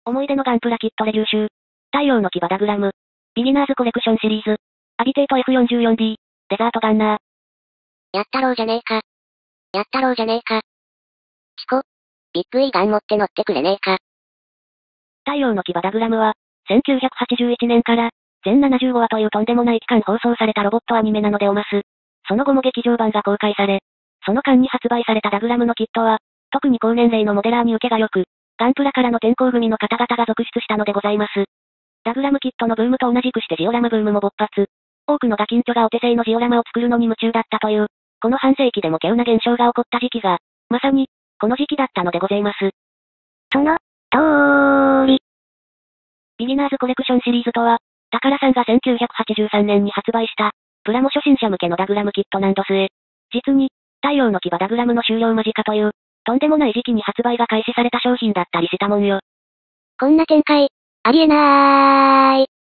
思い出のガンプラキットレビュー集。太陽の牙ダグラム。ビギナーズコレクションシリーズ。アビテート F44B。デザートガンナー。 やったろうじゃねえか。やったろうじゃねえか。チコ。ビッグイーガン持って乗ってくれねえか。 太陽の牙ダグラムは、1981年から、全75話というとんでもない期間放送されたロボットアニメなのでおます。その後も劇場版が公開され、その間に発売されたダグラムのキットは、特に高年齢のモデラーに受けが良く、ガンプラからの転校組の方々が続出したのでございます。ダグラムキットのブームと同じくしてジオラマブームも勃発。多くのガキンチョがお手製のジオラマを作るのに夢中だったという、この半世紀でも稀有な現象が起こった時期が、まさに、この時期だったのでございます。 その、通り。 ビギナーズコレクションシリーズとは、宝さんが1983年に発売した、プラモ初心者向けのダグラムキットなんどすえ。実に、太陽の牙ダグラムの終了間近という、とんでもない時期に発売が開始された商品だったりしたもんよ。 こんな展開、ありえなーい。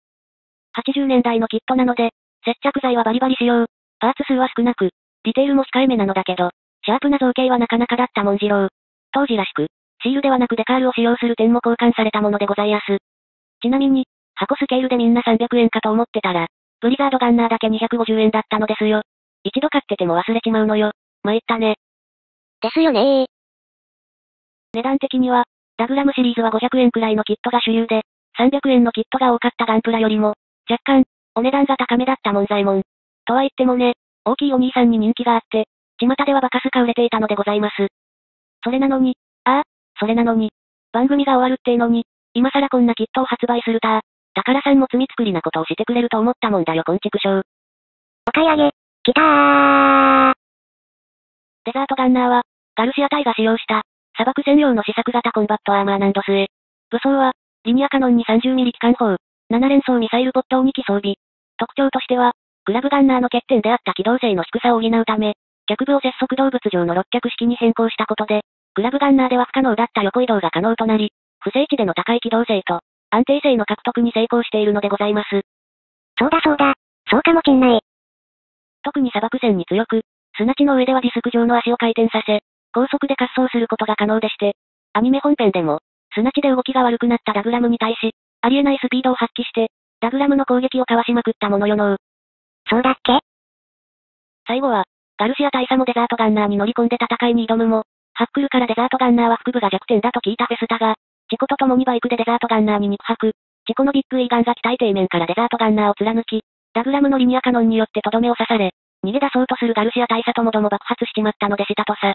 80年代のキットなので、接着剤はバリバリ使用、パーツ数は少なく、ディテールも控えめなのだけど、シャープな造形はなかなかだったもんじろう。当時らしく、シールではなくデカールを使用する点も交換されたものでございやす。ちなみに、箱スケールでみんな300円かと思ってたら、ブリザードガンナーだけ250円だったのですよ。一度買ってても忘れちまうのよ。参ったね。 ですよねー。 値段的には、ダグラムシリーズは500円くらいのキットが主流で、300円のキットが多かったガンプラよりも、若干、お値段が高めだったもんざいもん。とは言ってもね、大きいお兄さんに人気があって、巷ではバカスカ売れていたのでございます。それなのに、それなのに、番組が終わるってえのに、今更こんなキットを発売する宝さんも罪作りなことをしてくれると思ったもんだよ、こんちくしょう。 お買い上げ、きたー。 デザートガンナーは、ガルシア隊が使用した、砂漠専用の試作型コンバットアーマーなんどすえ。武装は、リニアカノンに30ミリ機関砲、7連装ミサイルポットを2機装備。特徴としては、グラブガンナーの欠点であった機動性の低さを補うため、脚部を接続動物上の6脚式に変更したことで、グラブガンナーでは不可能だった横移動が可能となり、不正値での高い機動性と、安定性の獲得に成功しているのでございます。 そうだそうだ、そうかもしんない。 特に砂漠線に強く、砂地の上ではディスク状の足を回転させ、高速で滑走することが可能でして、アニメ本編でも、砂地で動きが悪くなったダグラムに対し、ありえないスピードを発揮して、ダグラムの攻撃をかわしまくったものよのう。 そうだっけ？ 最後は、ガルシア大佐もデザートガンナーに乗り込んで戦いに挑むも、ハックルからデザートガンナーは腹部が弱点だと聞いたフェスタが、チコと共にバイクでデザートガンナーに肉薄。チコのビッグイーガンが機体底面からデザートガンナーを貫き、ダグラムのリニアカノンによってとどめを刺され、逃げ出そうとするガルシア大佐ともども爆発しちまったのでしたとさ。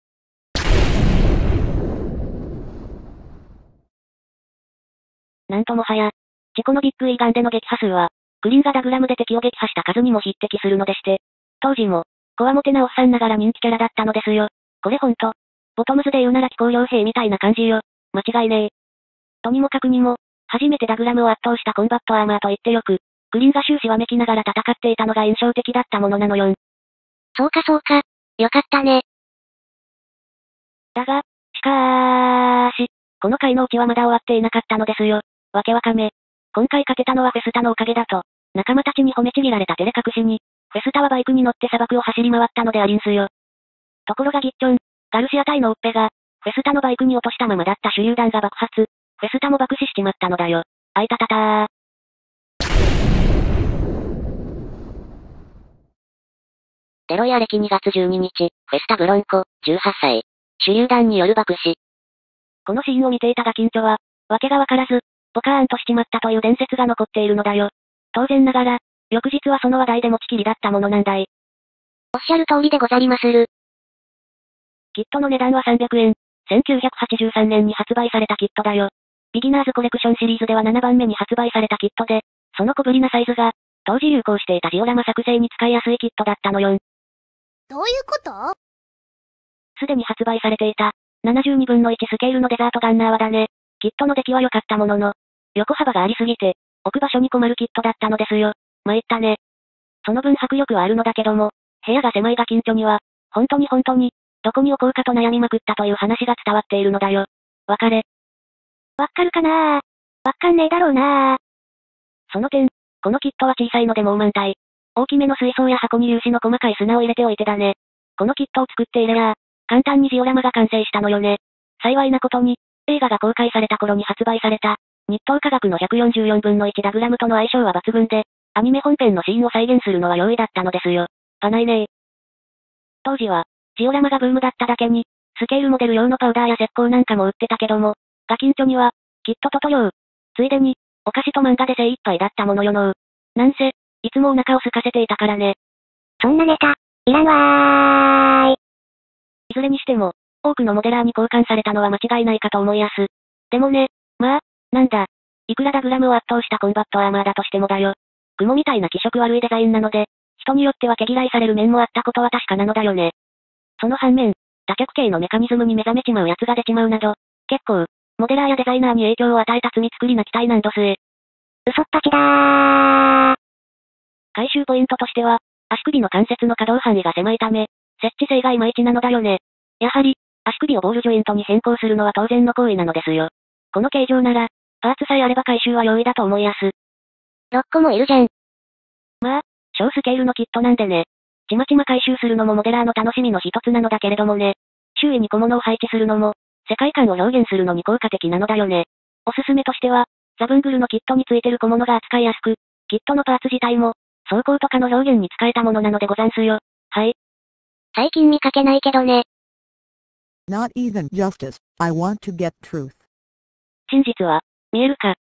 なんともはや、チコのビッグイーガンでの撃破数は、クリンがダグラムで敵を撃破した数にも匹敵するのでして、当時も、こわもてなおっさんながら人気キャラだったのですよ。これほんと、ボトムズで言うなら気候傭兵みたいな感じよ。間違いねえ。とにもかくにも、初めてダグラムを圧倒したコンバットアーマーと言ってよく、クリンが終始わめきながら戦っていたのが印象的だったものなのよん。 そうかそうか、よかったね。 だが、しかーし、この回のうちはまだ終わっていなかったのですよ。わけわかめ。今回勝てたのはフェスタのおかげだと、仲間たちに褒めちぎられた照れ隠しに、フェスタはバイクに乗って砂漠を走り回ったのでありんすよ。ところがギッチョン、ガルシア隊のオッペが、フェスタのバイクに落としたままだった手榴弾が爆発、フェスタも爆死しちまったのだよ。あいたたたー。 デロイア歴2月12日、フェスタブロンコ、18歳。手榴弾による爆死。 このシーンを見ていたガキンチョは、わけがわからず、ポカーンとしちまったという伝説が残っているのだよ。当然ながら、翌日はその話題で持ちきりだったものなんだい。 おっしゃる通りでござりまする。 キットの値段は300円。1983年に発売されたキットだよ。ビギナーズコレクションシリーズでは7番目に発売されたキットで、その小ぶりなサイズが、当時流行していたジオラマ作成に使いやすいキットだったのよん。 どういうこと？ すでに発売されていた、72分の1スケールのデザートガンナーはだね、キットの出来は良かったものの、横幅がありすぎて、置く場所に困るキットだったのですよ。参ったね。その分迫力はあるのだけども、部屋が狭いガキンチョには、本当に、どこに置こうかと悩みまくったという話が伝わっているのだよ。わかれ。 わかるかなー。わかんねえだろうなー。 その点、このキットは小さいのでもう満体。大きめの水槽や箱に粒子の細かい砂を入れておいてだね。このキットを作っていれや、簡単にジオラマが完成したのよね。幸いなことに、 映画が公開された頃に発売された、日東科学の144分の1ダグラムとの相性は抜群で、アニメ本編のシーンを再現するのは容易だったのですよ。あないねー。当時は、ジオラマがブームだっただけに、スケールモデル用のパウダーや石膏なんかも売ってたけども、ガキンチョには、きっとトト用。ついでに、お菓子と漫画で精一杯だったものよのう。なんせ、いつもお腹を空かせていたからね。 そんなネタ、いらんわーい。 いずれにしても、多くのモデラーに交換されたのは間違いないかと思いやす。でもね、まあ、なんだ。いくらダグラムを圧倒したコンバットアーマーだとしてもだよ。雲みたいな気色悪いデザインなので、人によっては毛嫌いされる面もあったことは確かなのだよね。その反面、多極系のメカニズムに目覚めちまうやつが出ちまうなど、結構、モデラーやデザイナーに影響を与えた罪作りな機体なんどすえ。 嘘っぱちだー。 回収ポイントとしては、足首の関節の可動範囲が狭いため、設置性がいまいちなのだよね。やはり、足首をボールジョイントに変更するのは当然の行為なのですよ。この形状なら、パーツさえあれば回収は容易だと思いやす。 6個もいるじゃん。 まあ、小スケールのキットなんでね。ちまちま回収するのもモデラーの楽しみの一つなのだけれどもね。周囲に小物を配置するのも、世界観を表現するのに効果的なのだよね。おすすめとしては、ザブングルのキットについてる小物が扱いやすく、キットのパーツ自体も、装甲とかの表現に使えたものなのでござんすよ。はい。 最近見かけないけどね。 Not even justice, I want to get truth. 真実は、見えるか。